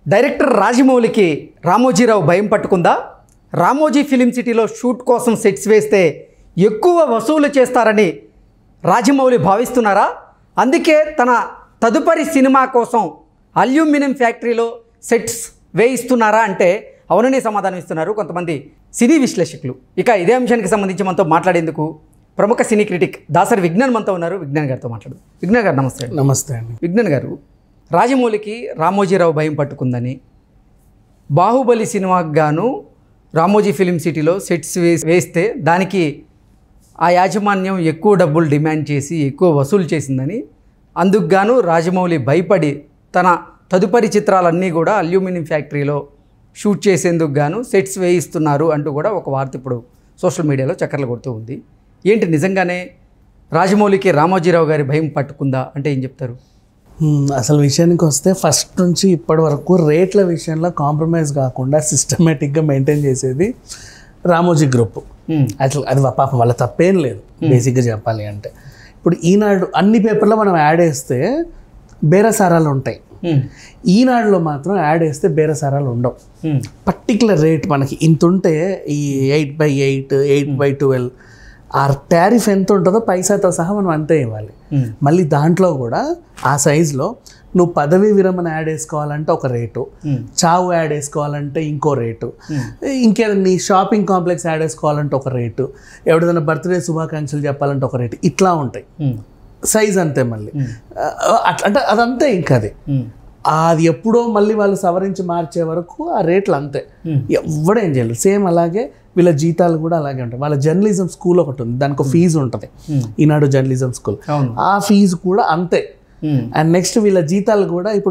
Director రాజమౌళికి రామోజీరావు భయం పట్టుకుందా? రామోజీ ఫిలిం సిటీలో షూట్ కోసం సెట్స్ వేస్తే ఎక్కువ వసూలు చేస్తారని రాజమౌళి భావిస్తున్నారా? అందుకే తన తదుపరి సినిమా కోసం అల్యూమినియం ఫ్యాక్టరీలో సెట్స్ వేయిస్తున్నారా అంటే అవుననే సమాధానం ఇస్తున్నారు కొంతమంది సినీ విశ్లేషకులు. ఇక ఇదే అంశానికి సంబంధించి మనతో మాట్లాడేందుకు ప్రముఖ సినీ క్రిటిక్ దాసరి విజ్ఞాన్ మనతో ఉన్నారు. విజ్ఞాన్ గారితో మాట్లాడు. విజ్ఞాన్ గారు నమస్తే. నమస్తే అండి. విజ్ఞాన్ గారు, రాజమౌళికి రామోజీరావు భయం పట్టుకుందని, బాహుబలి సినిమాకు గాను రామోజీ ఫిలిం సిటీలో సెట్స్ వేస్తే దానికి ఆ యాజమాన్యం ఎక్కువ డబ్బులు డిమాండ్ చేసి ఎక్కువ వసూలు చేసిందని, అందుకు గాను రాజమౌళి భయపడి తన తదుపరి చిత్రాలన్నీ కూడా అల్యూమినియం ఫ్యాక్టరీలో షూట్ చేసేందుకు గాను సెట్స్ వేయిస్తున్నారు అంటూ కూడా ఒక వార్త ఇప్పుడు సోషల్ మీడియాలో చక్కర్లు కొడుతూ ఉంది. ఏంటి నిజంగానే రాజమౌళికి రామోజీరావు గారి భయం పట్టుకుందా అంటే ఏం చెప్తారు? అసలు విషయానికి వస్తే ఫస్ట్ నుంచి ఇప్పటి వరకు రేట్ల విషయంలో కాంప్రమైజ్ కాకుండా సిస్టమేటిక్గా మెయింటైన్ చేసేది రామోజీ గ్రూప్. అసలు అది పాపం వాళ్ళ తప్పేం లేదు బేసిక్గా చెప్పాలి అంటే. ఇప్పుడు ఈనాడు అన్ని పేపర్లో మనం యాడ్ వేస్తే బేరసారాలు ఉంటాయి, ఈనాడులో మాత్రం యాడ్ వేస్తే బేరసారాలు ఉండవు. పర్టికులర్ రేట్ మనకి ఇంత ఉంటే ఈ 8/8, 8/12 ఆ టారిఫ్ ఎంత ఉంటుందో పైసాతో సహా మనం అంతే ఇవ్వాలి. మళ్ళీ దాంట్లో కూడా ఆ సైజులో నువ్వు పదవీ విరమణ యాడ్ వేసుకోవాలంటే ఒక రేటు, చావు యాడ్ వేసుకోవాలంటే ఇంకో రేటు, ఇంకేదైనా నీ షాపింగ్ కాంప్లెక్స్ యాడ్ వేసుకోవాలంటే ఒక రేటు, ఎవరిదైనా బర్త్డే శుభాకాంక్షలు చెప్పాలంటే ఒక రేటు, ఇట్లా ఉంటాయి. సైజ్ అంతే మళ్ళీ అంటే అదంతే. ఇంకా అది ఎప్పుడో మళ్ళీ వాళ్ళు సవరించి మార్చే వరకు ఆ రేట్లు అంతే, ఎవడేం చేయలేదు. సేమ్ అలాగే వీళ్ళ జీతాలు కూడా అలాగే ఉంటాయి. వాళ్ళ జర్నలిజం స్కూల్ ఒకటి ఉంది, దానికి ఒక ఫీజు ఉంటుంది, ఈనాడు జర్నలిజం స్కూల్, ఆ ఫీజు కూడా అంతే. అండ్ నెక్స్ట్ వీళ్ళ జీతాలు కూడా ఇప్పుడు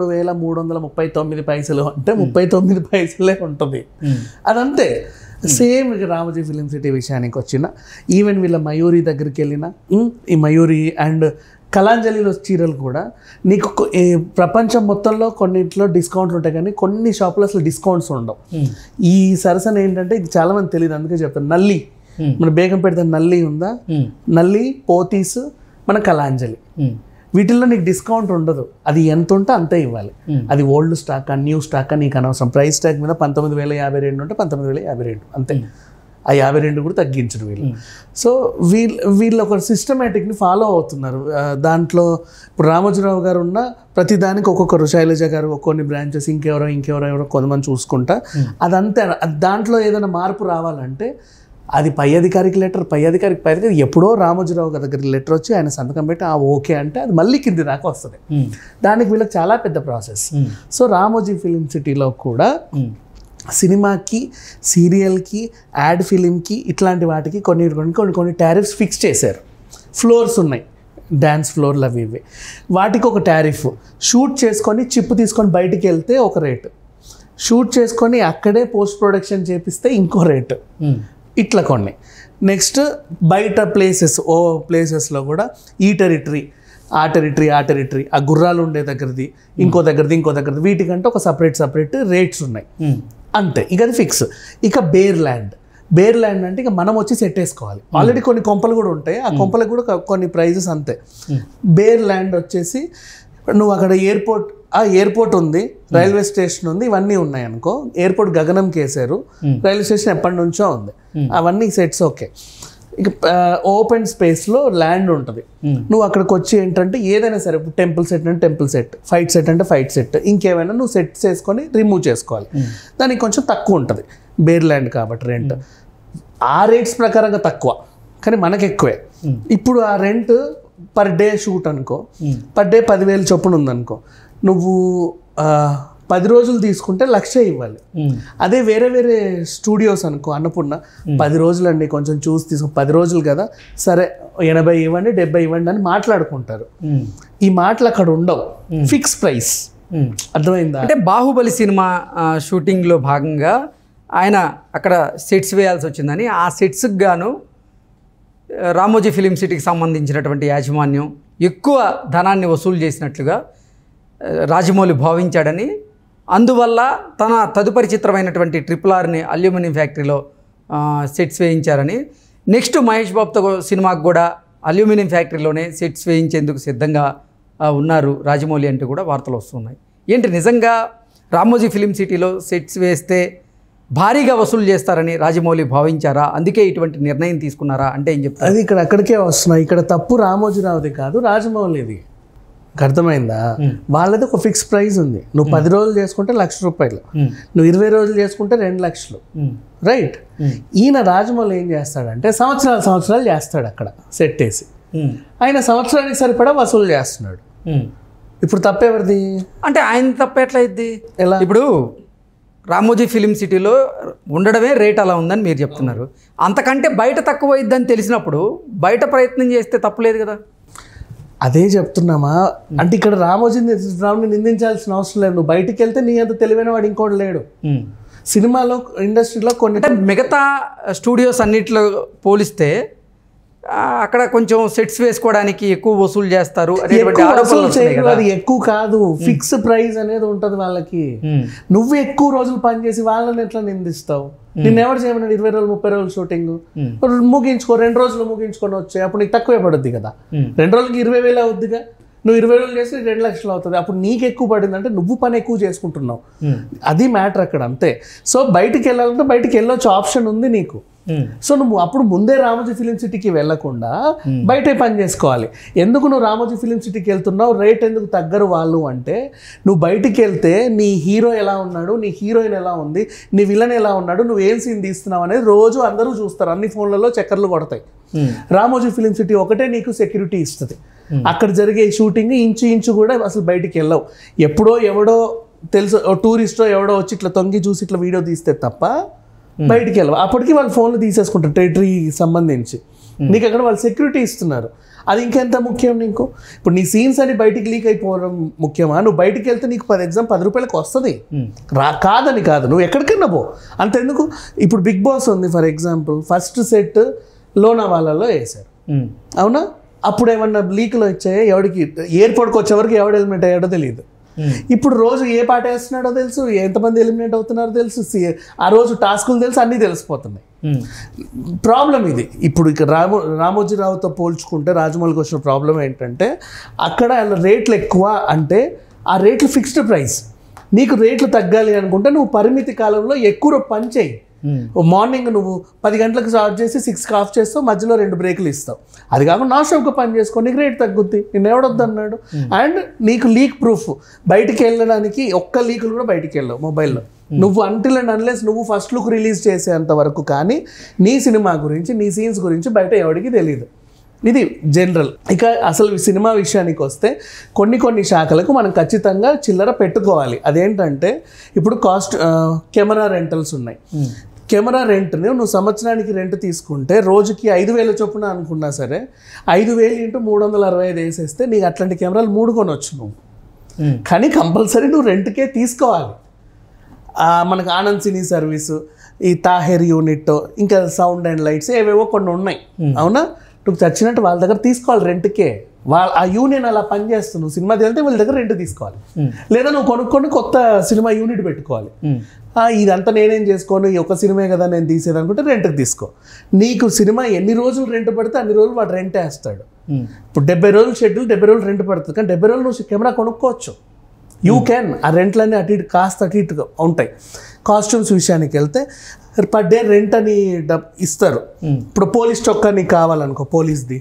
13,339 అంటే 39 పైసలే ఉంటుంది, అదంతే. సేమ్ ఇక రామోజీ ఫిలిం సిటీ విషయానికి వచ్చిన, ఈవెన్ వీళ్ళ మయూరి దగ్గరికి వెళ్ళిన, ఈ మయూరి అండ్ కళాంజలిలో చీరలు కూడా నీకు ప్రపంచం మొత్తంలో కొన్నింటిలో డిస్కౌంట్లు ఉంటాయి, కానీ కొన్ని షాపులో అసలు డిస్కౌంట్స్ ఉండవు. ఈ సరసన ఏంటంటే ఇది చాలా మంది తెలియదు, అందుకే చెప్తాను. నల్లి, మన బేగంపేట నల్లి ఉందా, నల్లి, పోతీస్, మన కళాంజలి, వీటిల్లో నీకు డిస్కౌంట్ ఉండదు. అది ఎంత ఉంటే అంతే ఇవ్వాలి. అది ఓల్డ్ స్టాక్ న్యూ స్టాక్ నీకు అనవసరం. ప్రైస్ ట్యాగ్ మీద 19,052 ఉంటే 19,052 అంతే. ఆ 52 కూడా తగ్గించరు వీళ్ళు. సో వీళ్ళు ఒక సిస్టమేటిక్ని ఫాలో అవుతున్నారు. దాంట్లో ఇప్పుడు రామోజీరావు గారు ఉన్న ప్రతి దానికి ఒక్కొక్కరు, శైలజ గారు కొన్ని బ్రాంచెస్, ఇంకెవరో కొంతమంది చూసుకుంటా, అదంతే. దాంట్లో ఏదైనా మార్పు రావాలంటే అది పై అధికారికి లెటర్, పై అధికారికి ఎప్పుడో రామోజీరావు గారి దగ్గరికి లెటర్ వచ్చి ఆయన సంతకం పెట్టి ఓకే అంటే అది మళ్ళీ కింది దాకా వస్తుంది. దానికి వీళ్ళకి చాలా పెద్ద ప్రాసెస్. సో రామోజీ ఫిలిం సిటీలో కూడా సినిమాకి, సీరియల్కి, యాడ్ ఫిలింకి, ఇట్లాంటి వాటికి కొన్ని టారిఫ్స్ ఫిక్స్ చేశారు. ఫ్లోర్స్ ఉన్నాయి, డ్యాన్స్ ఫ్లోర్లు అవి ఇవి, వాటికి ఒక టారిఫ్. షూట్ చేసుకొని చిప్పు తీసుకొని బయటికి వెళ్తే ఒక రేటు, షూట్ చేసుకొని అక్కడే పోస్ట్ ప్రొడక్షన్ చేపిస్తే ఇంకో రేటు, ఇట్లా కొన్ని. నెక్స్ట్ బయట ప్లేసెస్లో కూడా ఈ టెరిటరీ, ఆ టెరిటరీ, ఆ గుర్రాలు ఉండే దగ్గరది, ఇంకో దగ్గరది, వీటికంటే ఒక సపరేట్ రేట్స్ ఉన్నాయి, అంతే. ఇక అది ఫిక్స్. ఇక బేర్ ల్యాండ్ అంటే ఇక మనం వచ్చి సెట్ వేసుకోవాలి. ఆల్రెడీ కొన్ని కొంపలు కూడా ఉంటాయి, ఆ కొంపలకు కూడా కొన్ని ప్రైజెస్ అంతే. బేర్ ల్యాండ్ వచ్చేసి నువ్వు అక్కడ ఎయిర్పోర్ట్ ఉంది, రైల్వే స్టేషన్ ఉంది, ఇవన్నీ ఉన్నాయి అనుకో. ఎయిర్పోర్ట్ గగనం కేసారు, రైల్వే స్టేషన్ ఎప్పటి నుంచో ఉంది, అవన్నీ సెట్స్ ఓకే. ఇక ఓపెన్ స్పేస్లో ల్యాండ్ ఉంటుంది. నువ్వు అక్కడికి వచ్చి ఏంటంటే ఏదైనా సరే, టెంపుల్ సెట్ అంటే టెంపుల్ సెట్, ఫైట్ సెట్ అంటే ఫైట్ సెట్, ఇంకేమైనా నువ్వు సెట్ చేసుకొని రిమూవ్ చేసుకోవాలి. దానికి కొంచెం తక్కువ ఉంటుంది బేర్ ల్యాండ్ కాబట్టి రెంట్. ఆ రేట్స్ ప్రకారంగా తక్కువ, కానీ మనకు ఎక్కువే. ఇప్పుడు ఆ రెంట్ పర్ డే షూట్ అనుకో, పర్ డే 10,000 చొప్పున ఉందనుకో, నువ్వు 10 రోజులు తీసుకుంటే 1,00,000 ఇవ్వాలి. అదే వేరే స్టూడియోస్ అనుకో, అన్నపూర్ణ 10 రోజులు అండి కొంచెం చూసి తీసుకుని, 10 రోజులు కదా సరే 80 ఇవ్వండి, 70 ఇవ్వండి అని మాట్లాడుకుంటారు. ఈ మాటలు అక్కడ ఉండవు, ఫిక్స్ ప్రైస్. అర్థమైందా? అంటే బాహుబలి సినిమా షూటింగ్లో భాగంగా ఆయన అక్కడ సెట్స్ వేయాల్సి వచ్చిందని, ఆ సెట్స్కి గాను రామోజీ ఫిలిం సిటీకి సంబంధించినటువంటి యాజమాన్యం ఎక్కువ ధనాన్ని వసూలు చేసినట్లుగా రాజమౌళి భావించాడని, అందువల్ల తన తదుపరి చిత్రమైనటువంటి RRRని అల్యూమినియం ఫ్యాక్టరీలో సెట్స్ వేయించారని, నెక్స్ట్ మహేష్ బాబుతో సినిమాకు కూడా అల్యూమినియం ఫ్యాక్టరీలోనే సెట్స్ వేయించేందుకు సిద్ధంగా ఉన్నారు రాజమౌళి అంటూ కూడా వార్తలు వస్తున్నాయి. ఏంటి నిజంగా రామోజీ ఫిలిం సిటీలో సెట్స్ వేస్తే భారీగా వసూలు చేస్తారని రాజమౌళి భావించారా, అందుకే ఇటువంటి నిర్ణయం తీసుకున్నారా అంటే ఏం చెప్తారు? అది ఇక్కడ అక్కడికే వస్తున్నాయి. ఇక్కడ తప్పు రామోజీరావుది కాదు, రాజమౌళిది. అర్థమైందా? వాళ్ళది ఒక ఫిక్స్ ప్రైస్ ఉంది. నువ్వు 10 రోజులు చేసుకుంటే ₹1,00,000, నువ్వు 20 రోజులు చేసుకుంటే 2 లక్షలు, రైట్? ఈయన రాజమౌళి ఏం చేస్తాడంటే సంవత్సరాలు చేస్తాడు అక్కడ సెట్ వేసి. ఆయన సంవత్సరానికి సరిపడా వసూలు చేస్తున్నాడు. ఇప్పుడు తప్పెవరిది? అంటే ఆయన తప్ప ఎట్లా అయింది? ఎలా? ఇప్పుడు రామోజీ ఫిలిం సిటీలో ఉండడమే రేట్ అలా ఉందని మీరు చెప్తున్నారు. అంతకంటే బయట తక్కువ అయిద్దని తెలిసినప్పుడు బయట ప్రయత్నం చేస్తే తప్పులేదు కదా? అదే చెప్తున్నామా. అంటే ఇక్కడ రామోజీరావుని నిందించాల్సిన అవసరం లేదు. నువ్వు బయటికి వెళ్తే నీ అంత తెలివైన వాడు ఇంకోటి లేడు. సినిమాలో ఇండస్ట్రీలో కొన్ని మిగతా స్టూడియోస్ అన్నిట్లో పోలిస్తే అక్కడ కొంచెం సెట్స్ వేసుకోవడానికి ఎక్కువ వసూలు చేస్తారు అనేటువంటి ఆరోపణలు వస్తున్నాయి కదా. అది ఎక్కువ కాదు, ఫిక్స్ ప్రైస్ అనేది ఉంటది వాళ్ళకి. నువ్వు ఎక్కువ రోజులు పనిచేసి వాళ్ళని ఎట్లా నిందిస్తావు? నిన్నెవరు చేయమన్నాడు 20 రోజులు 30 రోజులు షూటింగ్? ముగించుకో, 2 రోజులు ముగించుకొని వచ్చాయి, అప్పుడు నీకు తక్కువే పడుద్ది కదా. 2 రోజులకి 20,000 అవుద్దిగా. నువ్వు 20 రోజులు చేస్తే 2 లక్షలు అవుతుంది. అప్పుడు నీకు ఎక్కువ పడింది అంటే నువ్వు పని ఎక్కువ చేసుకుంటున్నావు. అది మ్యాటర్ అక్కడ, అంతే. సో బయటికి వెళ్ళాలంటే బయటికి వెళ్ళొచ్చు, ఆప్షన్ ఉంది నీకు. సో నువ్వు అప్పుడు ముందే రామోజీ ఫిలిం సిటీకి వెళ్లకుండా బయటే పని చేసుకోవాలి. ఎందుకు నువ్వు రామోజీ ఫిలిం సిటీకి వెళ్తున్నావు? రేట్ ఎందుకు తగ్గరు వాళ్ళు అంటే, నువ్వు బయటికి వెళ్తే నీ హీరో ఎలా ఉన్నాడు, నీ హీరోయిన్ ఎలా ఉంది, నీ విలన్ ఎలా ఉన్నాడు, నువ్వు ఏం సీన్ తీస్తున్నావు అనేది రోజు అందరూ చూస్తారు. అన్ని ఫోన్లలో చక్కర్లు కొడతాయి. రామోజీ ఫిలిం సిటీ ఒకటే నీకు సెక్యూరిటీ ఇస్తుంది. అక్కడ జరిగే షూటింగ్ ఇంచు కూడా అసలు బయటికి వెళ్ళవు. ఎప్పుడో ఎవడో తెలుసు, టూరిస్టో ఎవడో వచ్చి ఇట్లా తొంగి చూసి ఇట్లా వీడియో తీస్తే తప్ప బయటికి వెళ్ళవు. అప్పటికి వాళ్ళు ఫోన్లు తీసేసుకుంటారు టెరిటరీకి సంబంధించి. నీకు అక్కడ వాళ్ళు సెక్యూరిటీ ఇస్తున్నారు. అది ఇంకెంత ముఖ్యం నీకు? ఇప్పుడు నీ సీన్స్ అని బయటికి లీక్ అయిపోవడం ముఖ్యమా? నువ్వు బయటికి వెళ్తే నీకు ₹10 వస్తుంది, కాదని కాదు. నువ్వు ఎక్కడికన్నా పో, అంతెందుకు. ఇప్పుడు బిగ్ బాస్ ఉంది ఫర్ ఎగ్జాంపుల్, ఫస్ట్ సెట్ లోనావాలాలో వేశారు, అవునా? అప్పుడు ఏమన్నా లీకులు వచ్చాయో? ఎవరికి ఎయిర్పోర్ట్కి వచ్చే వరకు ఎవడు ఎలిమినేట్ అయ్యాడో తెలియదు. ఇప్పుడు రోజు ఏ పాట వేస్తున్నాడో తెలుసు, ఎంతమంది ఎలిమినేట్ అవుతున్నారో తెలుసు, ఆ రోజు టాస్కులు తెలుసు, అన్నీ తెలిసిపోతున్నాయి. ప్రాబ్లం ఇది. ఇప్పుడు ఇక్కడ రామోజీరావుతో పోల్చుకుంటే రాజమౌళికి వచ్చిన ప్రాబ్లం ఏంటంటే, అక్కడ రేట్లు ఎక్కువ అంటే ఆ రేట్లు ఫిక్స్డ్ ప్రైస్. నీకు రేట్లు తగ్గాలి అనుకుంటే నువ్వు పరిమితి కాలంలో ఎక్కువ పని చేయి. మార్నింగ్ నువ్వు 10 గంటలకు స్టార్ట్ చేసి 6కి ఆఫ్ చేస్తావు, మధ్యలో 2 బ్రేకులు ఇస్తావు. అది కాకుండా నాన్ స్టాప్గా పని చేసుకో, నీకు రేట్ తగ్గుద్ది. నిన్ను ఎవడొద్దు అన్నాడు? అండ్ నీకు లీక్ ప్రూఫ్. బయటికి వెళ్ళడానికి ఒక్క లీకులు కూడా బయటికి వెళ్ళవు మొబైల్లో. నువ్వు అంటిల్ అండ్ అన్లెస్ నువ్వు ఫస్ట్ లుక్ రిలీజ్ చేసేంత వరకు కానీ నీ సినిమా గురించి, నీ సీన్స్ గురించి బయట ఎవరికి తెలియదు. ఇది జనరల్. ఇక అసలు సినిమా విషయానికి వస్తే కొన్ని శాఖలకు మనం ఖచ్చితంగా చిల్లర పెట్టుకోవాలి. అదేంటంటే, ఇప్పుడు కెమెరా రెంటల్స్ ఉన్నాయి. కెమెరా రెంట్ని నువ్వు సంవత్సరానికి రెంట్ తీసుకుంటే రోజుకి 5,000 చొప్పున అనుకున్నా సరే, 5,000 × 365 వేసేస్తే నీకు అట్లాంటి కెమెరాలు 3 కొనొచ్చు నువ్వు. కానీ కంపల్సరీ నువ్వు రెంట్కే తీసుకోవాలి. మనకు ఆనంద్ సినీ సర్వీసు, ఈ తాహెర్ యూనిట్, ఇంకా సౌండ్ అండ్ లైట్స్ ఏవేవో కొన్ని ఉన్నాయి, అవునా? నువ్వు చచ్చినట్టు వాళ్ళ దగ్గర తీసుకోవాలి రెంట్కే. ఆ యూనియన్ అలా పనిచేస్తుంది. నువ్వు సినిమా వెళ్తే వాళ్ళ దగ్గర రెంట్ తీసుకోవాలి, లేదా నువ్వు కొనుక్కొని కొత్త సినిమా యూనిట్ పెట్టుకోవాలి. ఇదంతా నేనేం చేసుకోను, ఈ ఒక సినిమా కదా నేను తీసేది అనుకుంటే రెంట్కి తీసుకో. నీకు సినిమా ఎన్ని రోజులు రెంట్ పడితే అన్ని రోజులు వాడు రెంట్ వేస్తాడు. ఇప్పుడు 70 రోజులు షెడ్యూల్, 70 రోజులు రెంట్ పడుతుంది. కానీ 70 రోజులు నువ్వు కెమెరా కొనుక్కోవచ్చు. You can. ఆ రెంట్లన్నీ అటు ఇటుగా ఉంటాయి. కాస్ట్యూమ్స్ విషయానికి వెళ్తే పర్ డే రెంట్ అని ఇస్తారు. ఇప్పుడు పోలీస్ చొక్కా నీకు కావాలనుకో, పోలీస్ది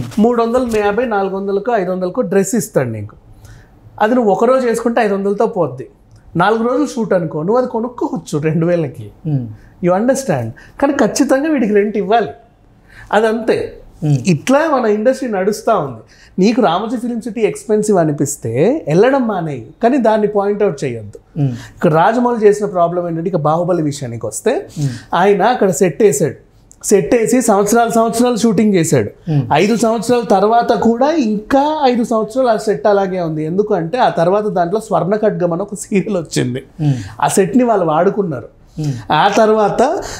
350, 400, 500 డ్రెస్ ఇస్తాడు నీకు. అది నువ్వు ఒకరోజు వేసుకుంటే 500తో పోద్ది. 4 రోజులు షూట్ అనుకో, నువ్వు అది కొనుక్కోవచ్చు 2,000కి. You understand? కానీ ఖచ్చితంగా వీడికి రెంట్ ఇవ్వాలి. అదంతే. ఇట్లా మన ఇండస్ట్రీ నడుస్తూ ఉంది. నీకు రామోజీ ఫిలిం సిటీ ఎక్స్పెన్సివ్ అనిపిస్తే వెళ్ళడం మానేయి, కానీ దాన్ని పాయింట్అవుట్ చేయొద్దు. ఇక్కడ రాజమౌళి చేసిన ప్రాబ్లం ఏంటంటే, ఇక బాహుబలి విషయానికి వస్తే, ఆయన అక్కడ సెట్ వేసి సంవత్సరాలు షూటింగ్ చేశాడు. 5 సంవత్సరాల తర్వాత కూడా ఇంకా 5 సంవత్సరాలు ఆ సెట్ అలాగే ఉంది. ఎందుకంటే ఆ తర్వాత దాంట్లో స్వర్ణ ఖడ్గం అని ఒక సీరియల్ వచ్చింది. ఆ సెట్ని వాళ్ళు వాడుకున్నారు. ఆ తర్వాత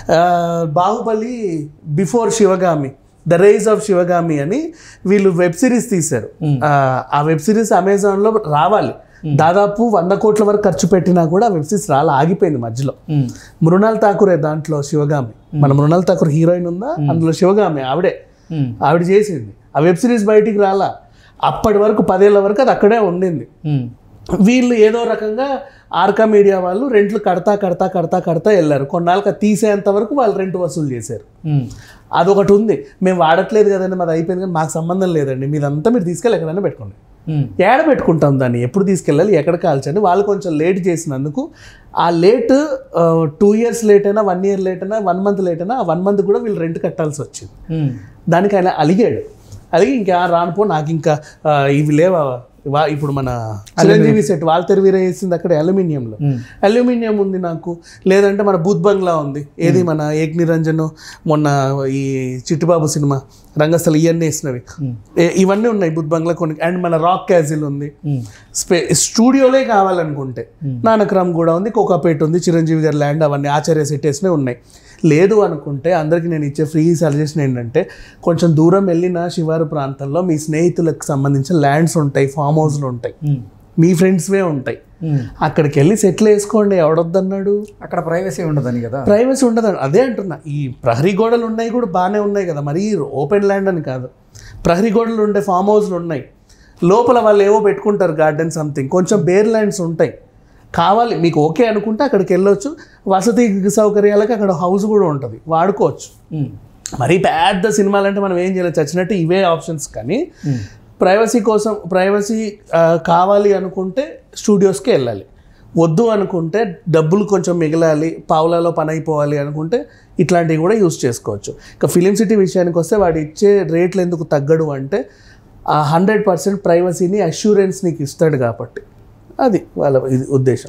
Baahubali before Sivagami, the rise of Sivagami అని వీళ్ళు వెబ్ సిరీస్ తీశారు. ఆ వెబ్ సిరీస్ అమెజాన్లో రావాలి. దాదాపు 100 కోట్ల వరకు ఖర్చు పెట్టినా కూడా వెబ్ సిరీస్ ఆగిపోయింది మధ్యలో. మృణాల్ ఠాకూరే దాంట్లో శివగామి. మన మృణాల్ ఠాకూర్ హీరోయిన్ ఉందా, అందులో శివగామి ఆవిడ చేసింది. ఆ వెబ్ సిరీస్ బయటికి రాలా. అప్పటి వరకు 10 ఏళ్ల వరకు అది అక్కడే ఉండింది. వీళ్ళు ఏదో రకంగా ఆర్కా మీడియా వాళ్ళు రెంట్లు కడతా వెళ్ళారు. కొన్నాళ్ళకి తీసేంత వరకు వాళ్ళు రెంట్ వసూలు చేశారు. అదొకటి ఉంది. మేము వాడట్లేదు కదండి, మాది అయిపోయింది, కానీ మాకు సంబంధం లేదండి, మీదంతా మీరు తీసుకెళ్ళి ఎక్కడైనా పెట్టుకోండి. ఏడ పెట్టుకుంటాం దాన్ని, ఎప్పుడు తీసుకెళ్ళాలి, ఎక్కడ కాల్చండి. వాళ్ళు కొంచెం లేట్ చేసినందుకు ఆ లేట్ 2 years లేట్ అయినా 1 year లేట్ అయినా 1 month లేట్ అయినా ఆ 1 month కూడా వీళ్ళు రెంట్ కట్టాల్సి వచ్చింది. దానికి ఆయన అలిగాడు. అలాగే ఇంకా రానుపో నాకు ఇంకా ఇవి లేవా, ఇప్పుడు మన చిరంజీవి సెట్ వాల్తెర్ వీర వేసింది అక్కడ అల్యూమినియం ఉంది నాకు, లేదంటే మన బూత్ బంగ్లా ఉంది, ఏది మన ఏక్ నిరంజన్ మొన్న ఈ చిట్టుబాబు సినిమా రంగస్థలం ఇవన్నీ వేసినవి, ఇవన్నీ ఉన్నాయి బూత్ బంగ్లా కొన్ని. అండ్ మన రాక్ క్యాజిల్ ఉంది. స్టూడియోలే కావాలనుకుంటే నానక్రామ్ కూడా ఉంది, కోకాపేట ఉంది, చిరంజీవి గారి ల్యాండ్, అవన్నీ ఆచార్య సెట్ వేసినవి ఉన్నాయి. లేదు అనుకుంటే అందరికీ నేను ఇచ్చే ఫ్రీ సజెషన్ ఏంటంటే, కొంచెం దూరం వెళ్ళిన శివారు ప్రాంతంలో మీ స్నేహితులకు సంబంధించిన ల్యాండ్స్ ఉంటాయి, ఫామ్ హౌస్లు ఉంటాయి, మీ ఫ్రెండ్స్వే ఉంటాయి, అక్కడికి వెళ్ళి సెటిల్ వేసుకోండి. ఎవడొద్దన్నాడు? అక్కడ ప్రైవసీ ఉండదని కదా. ప్రైవసీ ఉండదని అదే అంటున్నా. ఈ ప్రహరీ గోడలు ఉన్నాయి కూడా బాగానే ఉన్నాయి కదా, మరి ఓపెన్ ల్యాండ్ అని కాదు. ప్రహరీ గోడలు ఉండే ఫామ్ హౌస్లు ఉన్నాయి, లోపల వాళ్ళు ఏవో పెట్టుకుంటారు గార్డెన్ సంథింగ్, కొంచెం బేర్ ల్యాండ్స్ ఉంటాయి. కావాలి మీకు ఓకే అనుకుంటే అక్కడికి వెళ్ళొచ్చు. వసతి సౌకర్యాలకి అక్కడ హౌస్ కూడా ఉంటుంది, వాడుకోవచ్చు. మరీ పెద్ద సినిమాలు అంటే మనం ఏం చేయలేదు, చచ్చినట్టు ఇవే ఆప్షన్స్. కానీ ప్రైవసీ కావాలి అనుకుంటే స్టూడియోస్కి వెళ్ళాలి. వద్దు అనుకుంటే డబ్బులు కొంచెం మిగలాలి, పావులలో పని అయిపోవాలి అనుకుంటే ఇట్లాంటివి కూడా యూస్ చేసుకోవచ్చు. ఇక ఫిలిం సిటీ విషయానికి వస్తే వాడు ఇచ్చే రేట్లు ఎందుకు తగ్గడు అంటే 100% ప్రైవసీని అష్యూరెన్స్ నీకు ఇస్తాడు కాబట్టి, అది వాళ్ళ ఉద్దేశం.